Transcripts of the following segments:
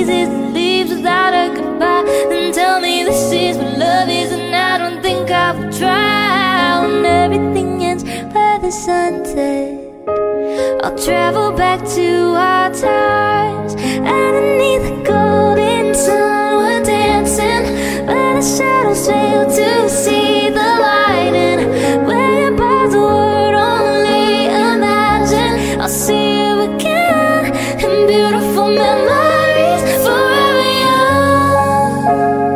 freezes and leaves without a goodbye. Then tell me this is what love is, and I don't think I will try. When everything ends by the sun sets, I'll travel back to our times. Underneath the golden sun we're dancing, where the shadows fail to see the light. And where by the word only imagine, I'll see you again in beautiful memories, forever young.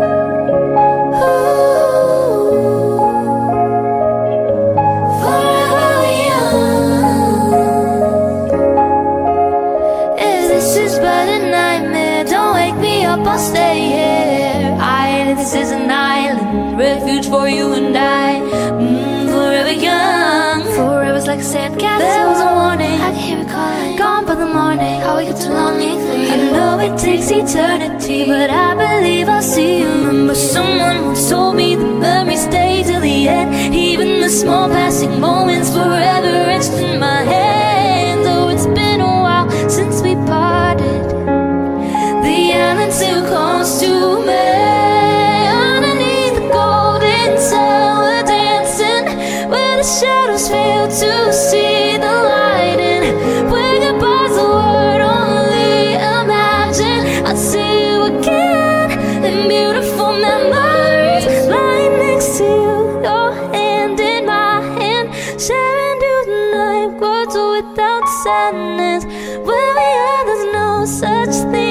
Ooh, forever young. If this is but a nightmare, don't wake me up, I'll stay here. This is an island, refuge for you and I. Forever young. Forever's like a sandcastle. There was a warning, I can hear it calling. Gone by the morning, how we get too longing for you. I know it takes eternity, but I believe I'll see you. Remember someone once told me the memories stay till the end. Even the small passing moments forever etched in my hands. Oh, it's been a while since we parted. The island's too close to me. Shadows fail to see the light, and where goodbye's the word only imagine, I'll see you again in beautiful memories, lying next to you, your hand in my hand, sharing through the night, words without sadness. Where we are, there's no such thing